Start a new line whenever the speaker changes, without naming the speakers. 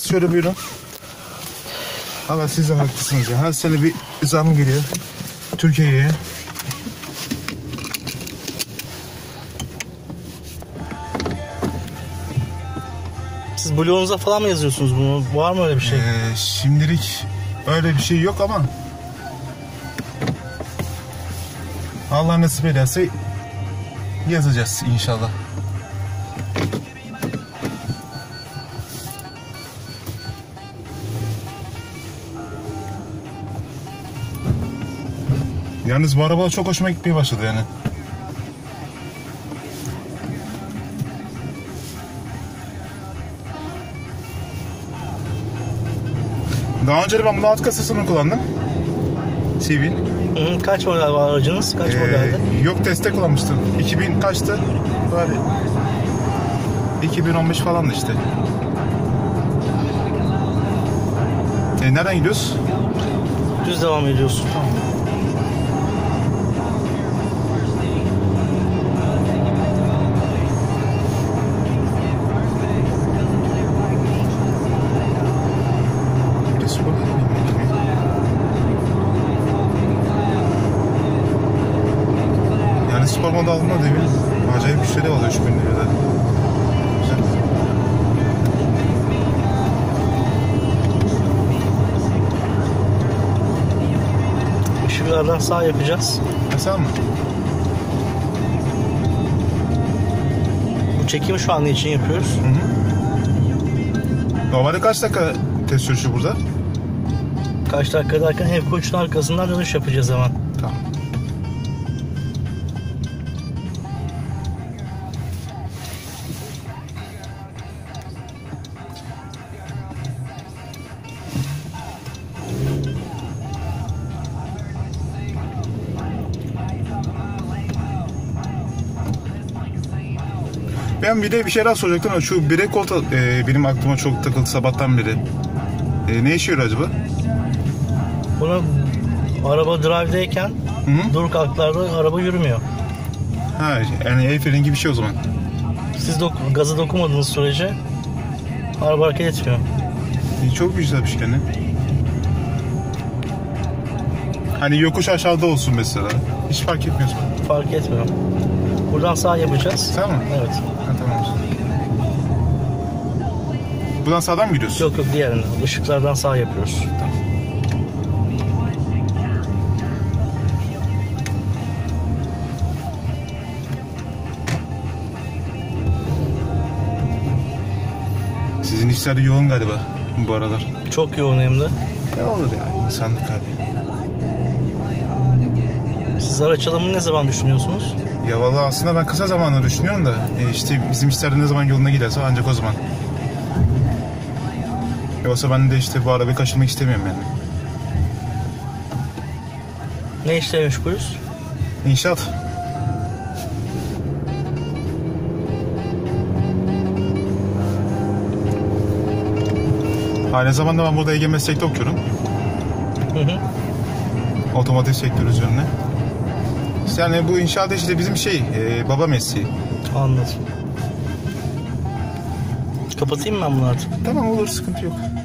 Şöyle buyurun. Ama siz de haklısınız ya. Her sene bir zam geliyor Türkiye'ye.
Siz blogunuza falan mı yazıyorsunuz bunu? Var mı öyle bir şey?
Şimdilik öyle bir şey yok ama Allah nasip ederse yazacağız inşallah. Yalnız bu araba çok hoşuma gitmeye başladı yani. Daha önce de ben bunu alt kasasını kullandım. CV.
Kaç model var aracınız? Kaç modeldi?
Yok, testte kullanmıştım. 2000 kaçtı? Böyle 2015 falandı işte. Nereden gidiyoruz?
Düz devam ediyorsun.
Tamam. Yani spor moda aldığımda değil mi? Acayip bir şey de alıyor 3000 lirada. Güzel.
Işıklardan sağ yapacağız.
Mesela mı?
Bu çekimi şu an için yapıyoruz.
Normalde kaç dakika test sürüşü burada?
Kaç dakika derken Hev Koç'un arkasından dönüş yapacağız hemen.
Tamam. Ben bir de bir şey daha soracaktım ama şu brake koltuğu benim aklıma çok takıldı sabahtan beri. Ne işe yarıyor acaba?
Bunu araba drive'deyken dur kalklarda araba yürümüyor.
Ha, yani el freni gibi bir şey o zaman.
Siz gazı dokunmadığınız sürece araba hareket etmiyor.
Çok güzel bir şey yani. Hani yokuş aşağıda olsun mesela. Hiç fark etmiyor.
Fark etmiyor. Buradan sağ yapacağız.
Tamam mı?
Evet.
Ha, tamam. Buradan sağdan mı gidiyorsun?
Yok diğerinden. Işıklardan sağ yapıyoruz.
Tamam. Sizin işler de yoğun galiba bu aralar.
Çok yoğun hem de.
Ne olur ya, insanlık hali.
Siz araç alımını ne zaman düşünüyorsunuz?
Ya vallahi aslında ben kısa zamanda düşünüyorum da işte bizim işler de ne zaman yoluna giderse ancak o zaman. Yoksa ben de işte bu arabayı kaçırmak istemiyorum yani.
Ne işle meşgulüz?
İnşaat. Aynı zamanda ben burada Ege Meslek'te okuyorum. Otomotiv sektörü üzerine. İşte yani bu inşaat işte bizim baba mesleği.
Anladım. Kapatayım mı ben bunu artık?
Tamam, olur, sıkıntı yok.